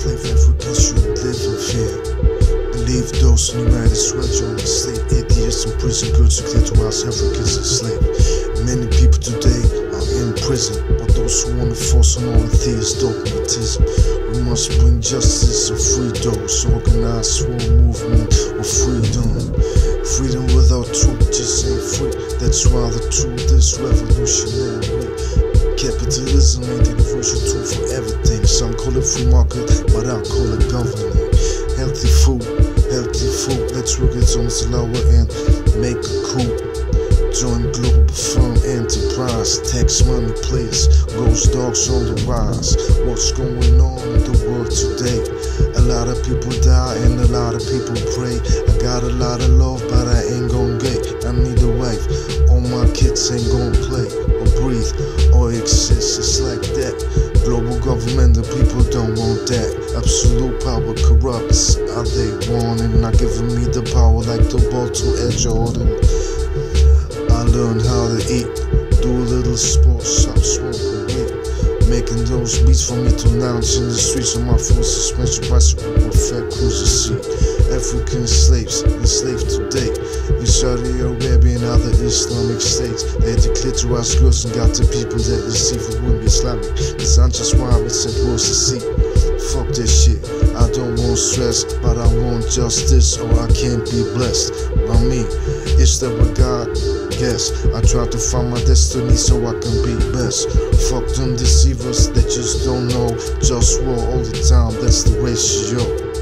Enslaved Africans shouldn't live in fear. Believe those in the United States joined the slave. 8 years in prison, girls who claim to house Africans enslaved. Many people today are in prison, but those who want to force on all of this dogmatism. We must bring justice or free those. Organized world movement of freedom. Freedom without truth just ain't free. That's why the truth is revolutionary. Capitalism ain't the universal tool for everything. Some call it free market, but I call it governing. Healthy food, let's work it on the lower end. Make a coup. Join global firm enterprise. Tax money place, ghost dogs on the rise. What's going on in the world today? A lot of people die and a lot of people pray. I got a lot of love, but I ain't gon' get. I need a wife. All my kids ain't gon' play or breathe or exist. It's like that. Global government, the people don't want that. Absolute power corrupts. Are they wanting? Not giving me the power like the ball to Ed Jordan. I learned how to eat, do a little sports, stop smoking weed. Making those beats for me to lounge in the streets on my full suspension bicycle with fat cruiser seat. African slaves, enslaved today. In Saudi Arabia and other Islamic states, they declared to us girls and got the people that deceive it wouldn't be Islamic. Cause I'm just why I said words to see. Fuck that shit, I don't want stress, but I want justice or I can't be blessed. By me, it's that what God guess. I try to find my destiny so I can be best. Fuck them deceivers that just don't know. Just war all the time, that's the ratio.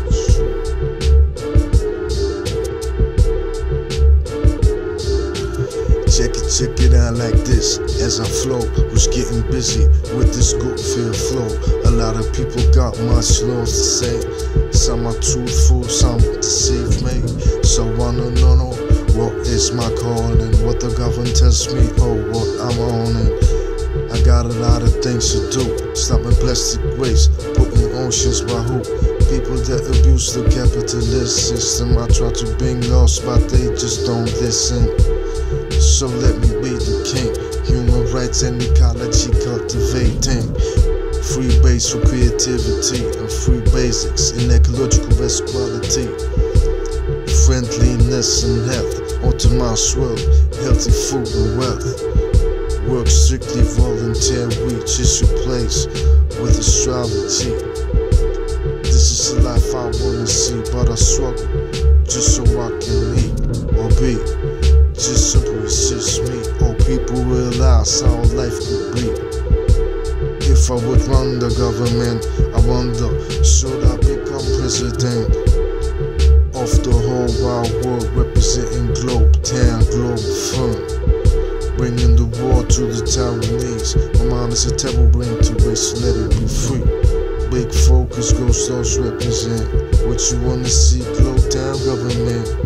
Check it out like this as I flow. Who's getting busy with this good feel flow? A lot of people got much love to say. Some are truthful, some deceive me. So I wanna know what is my calling? What the government tells me, oh what I'm owning. I got a lot of things to do. Stopping plastic waste, putting oceans by who? People that abuse the capitalist system. I try to bring laws, but they just don't listen. So let me be the king. Human rights and ecology cultivating. Free base for creativity and free basics in ecological best quality. Friendliness and health, optimized world, healthy food and wealth. Work strictly voluntary, just your place with astrology. This is the life I wanna see, but I struggle just so I can eat or be. Just simply resist me, or people realize how life could be. If I would run the government, I wonder, should I become president of the whole wide world, representing Globe Town, Globe Firm, bringing the war to the Taiwanese. My mind is a terrible brain to waste, let it be free. Big focus, ghost those represent what you wanna see, Globe Town government.